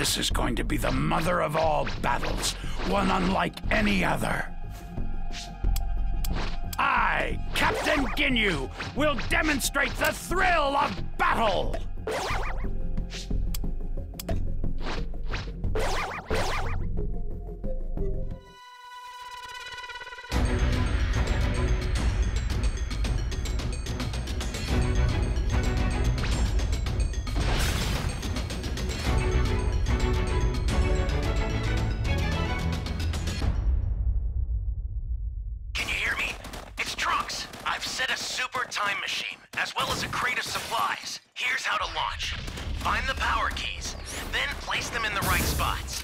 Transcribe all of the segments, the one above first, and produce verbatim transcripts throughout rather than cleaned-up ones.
This is going to be the mother of all battles, one unlike any other. I, Captain Ginyu, will demonstrate the thrill of battle! Time machine, as well as a crate of supplies. Here's how to launch. Find the power keys, then place them in the right spots.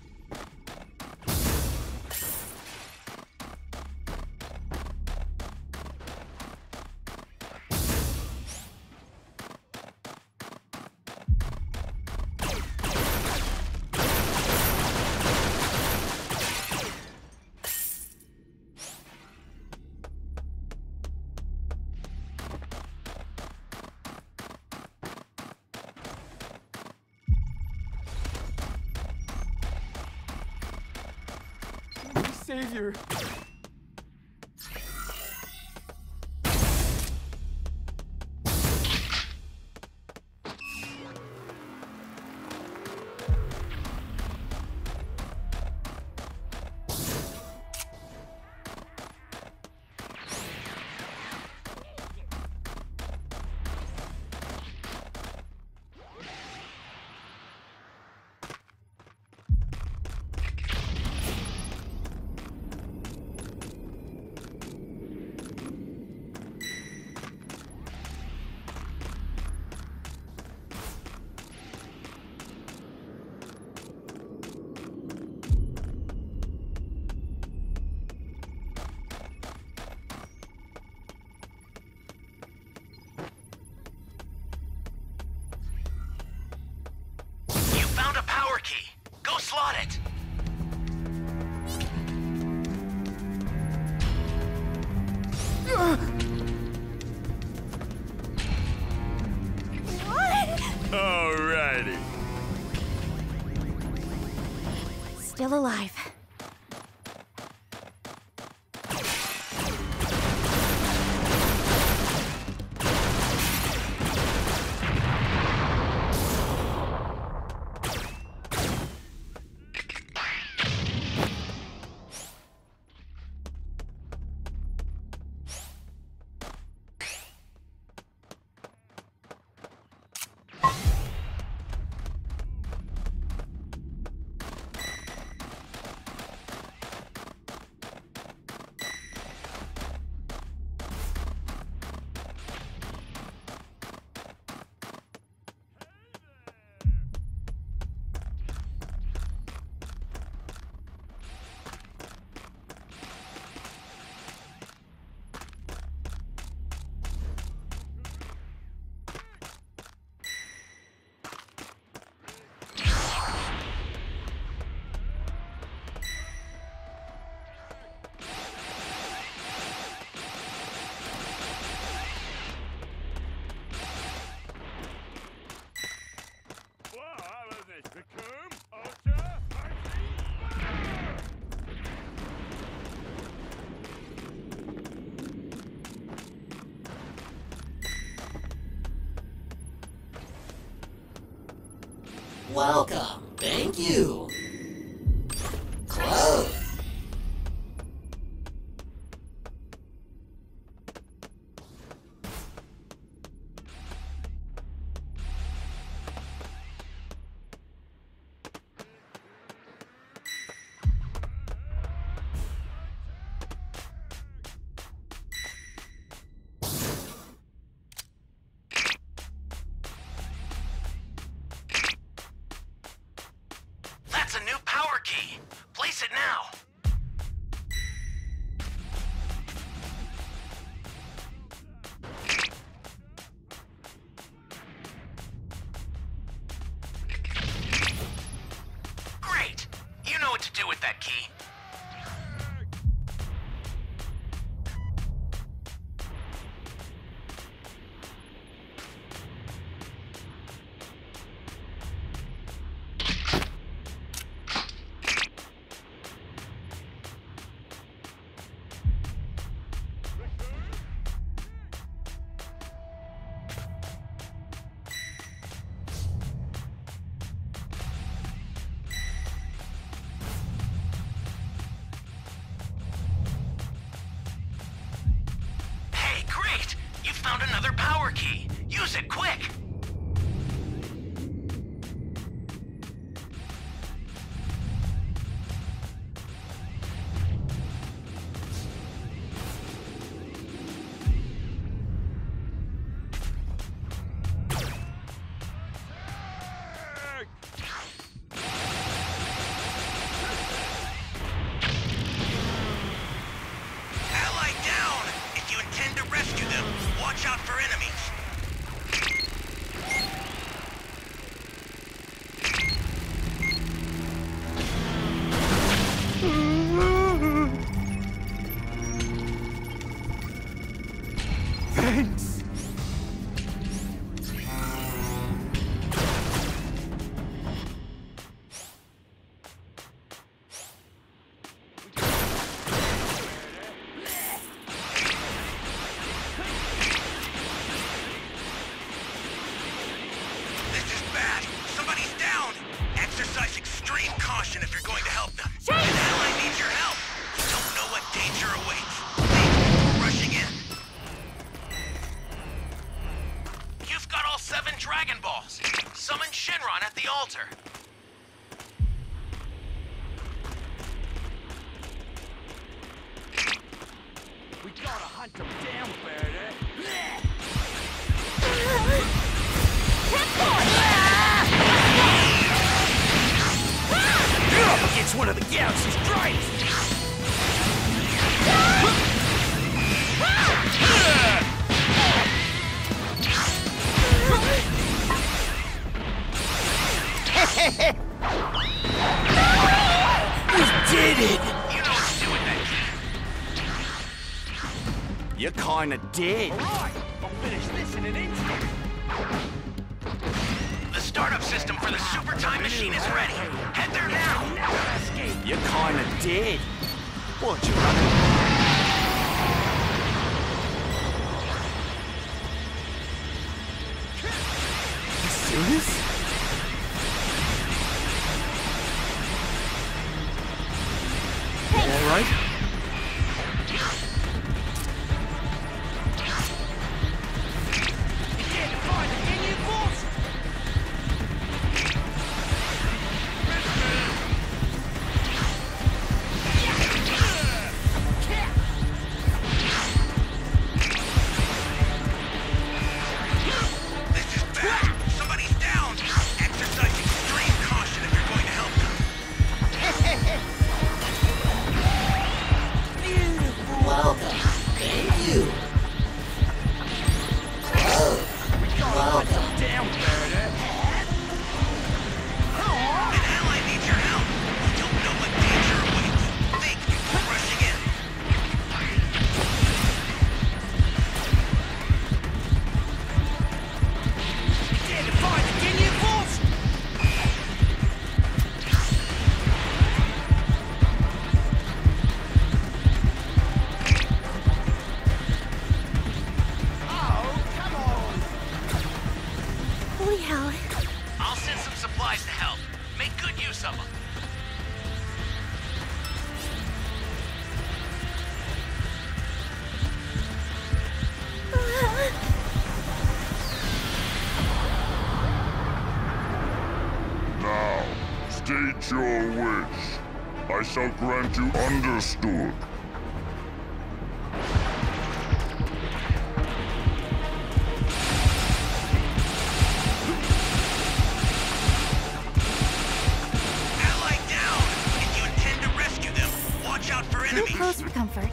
Savior. Key. Go slot it! What? Alrighty. Still alive. Welcome. Thank you. Close. found another power key. Use it quick! Thanks. This is bad. Somebody's down. Exercise extreme caution if you're going to help them. An ally needs your help. You don't know what danger awaits. Danger rushing in. You've got all seven Dragon Balls. Summon Shinron at the altar. We gotta hunt them down, Birdie. Up against one of the galaxy's greatest! We did it! You know what to do with that key. You kinda did. Alright, I'll finish this in an instant. The startup system for the super time machine is ready. Head there now. You kinda did. What, you running? You serious? All right. Holy hell. I'll send some supplies to help. Make good use of them. Now, state your wish. I shall grant you understood. Ally down! If you intend to rescue them, watch out for Too enemies. close for comfort.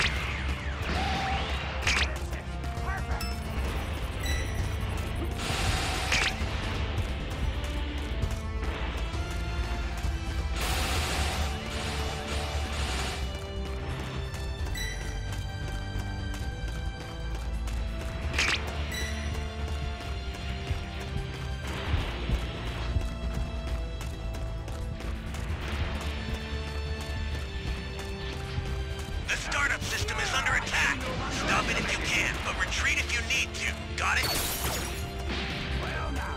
The startup system is under attack. Stop it if you can, but retreat if you need to. Got it? Well, now.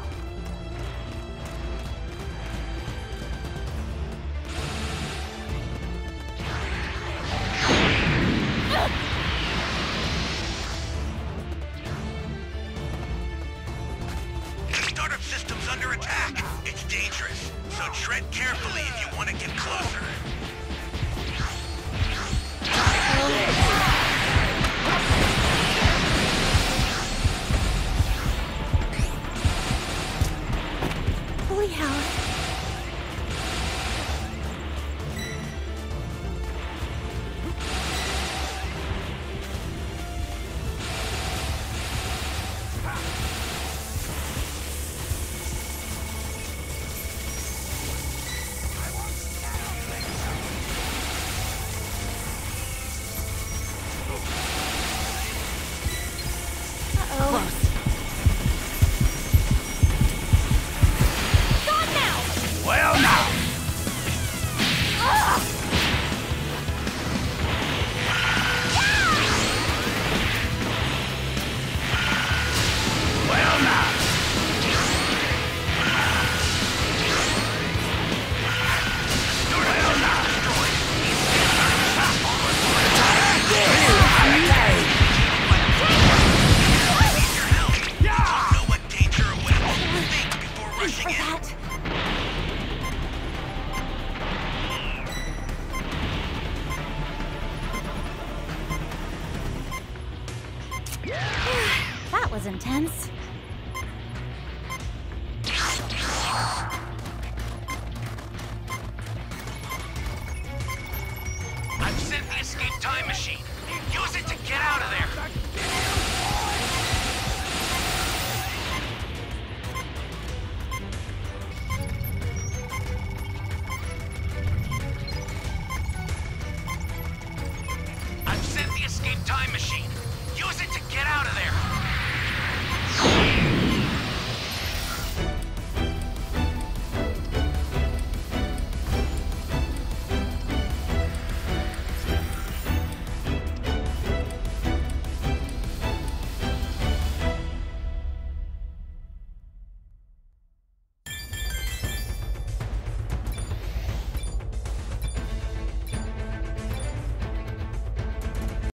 Tread carefully if you want to get closer. Holy hell. Well now! Well now! Well now! Don't know what danger awaits. Think before rushing in. That. That was intense. I've sent the escape time machine. Use it to get out of there. I've sent the escape time machine. Use it to get out of there.